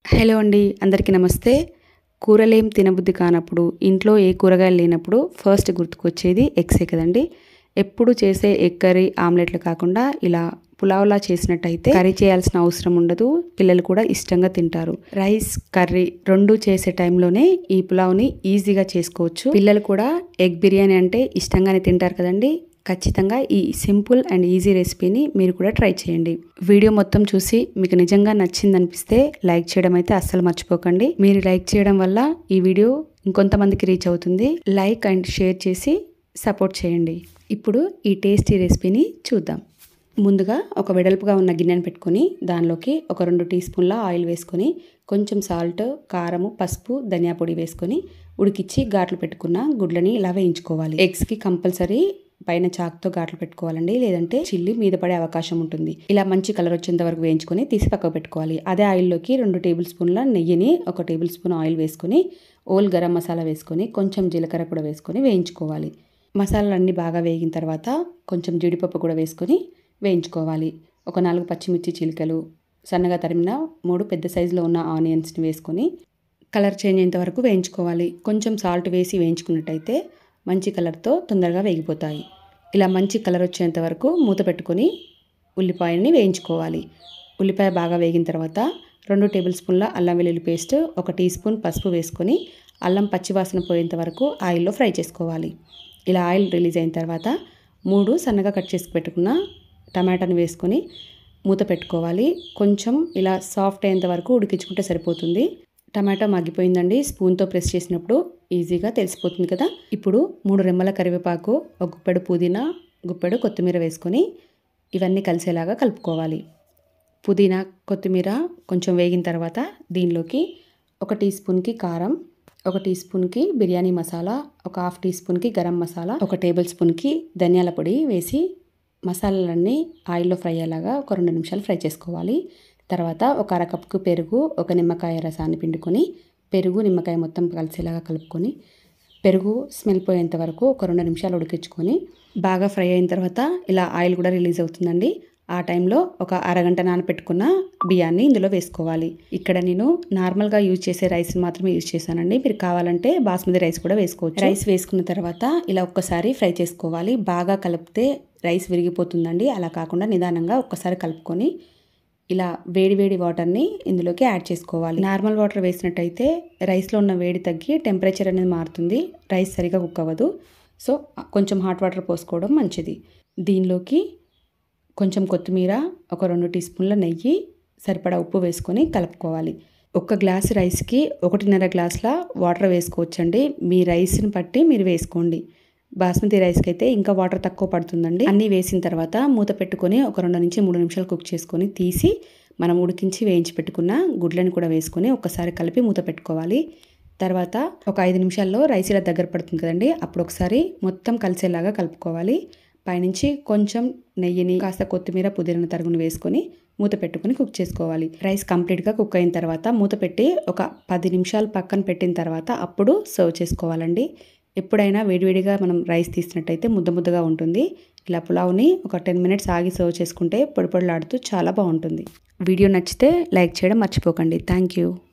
Hello అండి, అందరికీ నమస్తే. కూరలేం తినబుద్ధి కానప్పుడు, ఇంట్లో ఏ కూరగాయలు లేనప్పుడు ఫస్ట్ గుర్తుకొచ్చేది ఎగ్సే కదండి. ఎప్పుడు చేసే ఎగ్ కర్రీ, ఆమ్లెట్లు కాకుండా ఇలా పులావ్లా చేసినట్టయితే కర్రీ చేయాల్సిన అవసరం ఉండదు. పిల్లలు కూడా ఇష్టంగా తింటారు. రైస్, కర్రీ రెండు చేసే టైంలోనే ఈ పులావ్ని ఈజీగా చేసుకోవచ్చు. పిల్లలు కూడా ఎగ్ బిర్యానీ అంటే ఇష్టంగానే తింటారు కదండి. ఖచ్చితంగా ఈ సింపుల్ అండ్ ఈజీ రెసిపీని మీరు కూడా ట్రై చేయండి. వీడియో మొత్తం చూసి మీకు నిజంగా నచ్చిందనిపిస్తే లైక్ చేయడం అయితే అస్సలు మర్చిపోకండి. మీరు లైక్ చేయడం వల్ల ఈ వీడియో ఇంకొంతమందికి రీచ్ అవుతుంది. లైక్ అండ్ షేర్ చేసి సపోర్ట్ చేయండి. ఇప్పుడు ఈ టేస్టీ రెసిపీని చూద్దాం. ముందుగా ఒక వెడల్పుగా ఉన్న గిన్నెను పెట్టుకొని దానిలోకి ఒక 2 టీ స్పూన్ల ఆయిల్ వేసుకొని కొంచెం సాల్ట్, కారము, పసుపు, ధనియా పొడి వేసుకొని ఉడికిచ్చి ఘాట్లు పెట్టుకున్న గుడ్లని ఇలా వేయించుకోవాలి. ఎగ్స్కి కంపల్సరీ పైన చాకుతో ఘాట్లు పెట్టుకోవాలండి, లేదంటే చిల్లి మీద పడే అవకాశం ఉంటుంది. ఇలా మంచి కలర్ వచ్చేంత వరకు వేయించుకొని తీసి పక్కకు పెట్టుకోవాలి. అదే ఆయిల్లోకి 2 టేబుల్ స్పూన్ల నెయ్యిని, 1 టేబుల్ స్పూన్ ఆయిల్ వేసుకొని ఓల్ గరం మసాలా వేసుకొని కొంచెం జీలకర్ర కూడా వేసుకొని వేయించుకోవాలి. మసాలాలన్నీ బాగా వేగిన తర్వాత కొంచెం జీడిపప్పు కూడా వేసుకొని వేయించుకోవాలి. ఒక 4 పచ్చిమిర్చి చీలికలు, సన్నగా తరిమిన 3 పెద్ద సైజులో ఉన్న ఆనియన్స్ని వేసుకొని కలర్ చేంజ్ అయ్యేంత వరకు వేయించుకోవాలి. కొంచెం సాల్ట్ వేసి వేయించుకున్నట్టయితే మంచి కలర్తో తొందరగా వేగిపోతాయి. ఇలా మంచి కలర్ వచ్చేంత వరకు మూత పెట్టుకొని ఉల్లిపాయని వేయించుకోవాలి. ఉల్లిపాయ బాగా వేగిన తర్వాత 2 టేబుల్ స్పూన్ల అల్లం వెల్లుల్లి పేస్ట్, 1 టీ స్పూన్ పసుపు వేసుకొని అల్లం పచ్చివాసన పోయేంత వరకు ఆయిల్లో ఫ్రై చేసుకోవాలి. ఇలా ఆయిల్ రిలీజ్ అయిన తర్వాత 3 సన్నగా కట్ చేసి పెట్టుకున్న టమాటాని వేసుకొని మూత పెట్టుకోవాలి. కొంచెం ఇలా సాఫ్ట్ అయ్యేంత వరకు ఉడికించుకుంటే సరిపోతుంది. టమాటా మగ్గిపోయిందండి. స్పూన్తో ప్రెస్ చేసినప్పుడు ఈజీగా తెలిసిపోతుంది కదా. ఇప్పుడు 3 రెమ్మల కరివేపాకు, 1 గుప్పెడు పుదీనా, గుప్పెడు కొత్తిమీర వేసుకొని ఇవన్నీ కలిసేలాగా కలుపుకోవాలి. పుదీనా, కొత్తిమీర కొంచెం వేగిన తర్వాత దీనిలోకి 1 టీ స్పూన్కి కారం, 1 టీ స్పూన్కి బిర్యానీ మసాలా, 1/2 టీ స్పూన్కి గరం మసాలా, 1 టేబుల్ స్పూన్కి ధనియాల పొడి వేసి మసాలాలన్నీ ఆయిల్లో ఫ్రై అయ్యేలాగా ఒక 2 నిమిషాలు ఫ్రై చేసుకోవాలి. తర్వాత 1 అర కప్పు పెరుగు, 1 నిమ్మకాయ రసాన్ని పిండుకొని పెరుగు, నిమ్మకాయ మొత్తం కలిసేలాగా కలుపుకొని పెరుగు స్మెల్ పోయేంత వరకు ఒక 2 నిమిషాలు ఉడికించుకొని బాగా ఫ్రై అయిన తర్వాత ఇలా ఆయిల్ కూడా రిలీజ్ అవుతుందండి. ఆ టైంలో ఒక అరగంట నానపెట్టుకున్న బియ్యాన్ని ఇందులో వేసుకోవాలి. ఇక్కడ నేను నార్మల్గా యూజ్ చేసే రైస్ని మాత్రమే యూజ్ చేశానండి. మీరు కావాలంటే బాస్మతి రైస్ కూడా వేసుకోవచ్చు. రైస్ వేసుకున్న తర్వాత ఇలా ఒక్కసారి ఫ్రై చేసుకోవాలి. బాగా కలిపితే రైస్ విరిగిపోతుందండి. అలా కాకుండా నిదానంగా ఒక్కసారి కలుపుకొని ఇలా వేడి వాటర్ని ఇందులోకి యాడ్ చేసుకోవాలి. నార్మల్ వాటర్ వేసినట్టయితే రైస్లో ఉన్న వేడి తగ్గి టెంపరేచర్ అనేది మారుతుంది. రైస్ సరిగా కుక్ అవ్వదు. సో కొంచెం హాట్ వాటర్ పోసుకోవడం మంచిది. దీనిలోకి కొంచెం కొత్తిమీర, ఒక 2 టీ స్పూన్ల నెయ్యి, సరిపడా ఉప్పు వేసుకొని కలుపుకోవాలి. 1 గ్లాస్ రైస్కి 1.5 గ్లాసుల వాటర్ వేసుకోవచ్చండి. మీ రైస్ని బట్టి మీరు వేసుకోండి. బాస్మతి రైస్కి అయితే ఇంకా వాటర్ తక్కువ పడుతుందండి. అన్నీ వేసిన తర్వాత మూత పెట్టుకొని ఒక 2 నుంచి 3 నిమిషాలు కుక్ చేసుకొని తీసి మనం ఉడికించి వేయించి పెట్టుకున్న గుడ్లను కూడా వేసుకొని ఒక్కసారి కలిపి మూత పెట్టుకోవాలి. తర్వాత ఒక 5 నిమిషాల్లో రైస్ ఇలా దగ్గర పడుతుంది కదండి. అప్పుడు ఒకసారి మొత్తం కలిసేలాగా కలుపుకోవాలి. పైనుంచి కొంచెం నెయ్యిని, కాస్త కొత్తిమీర, పుదీనా తరుగును వేసుకొని మూత పెట్టుకొని కుక్ చేసుకోవాలి. రైస్ కంప్లీట్గా కుక్ అయిన తర్వాత మూత పెట్టి ఒక 10 నిమిషాలు పక్కన పెట్టిన తర్వాత అప్పుడు సర్వ్ చేసుకోవాలండి. ఎప్పుడైనా వేడివేడిగా మనం రైస్ తీసినట్టయితే ముద్దగా ఉంటుంది. ఇలా పులావ్ని ఒక 10 మినిట్స్ ఆగి సర్వ్ చేసుకుంటే పొడి పొడిలాడుతూ చాలా బాగుంటుంది. వీడియో నచ్చితే లైక్ చేయడం మర్చిపోకండి. Thank you.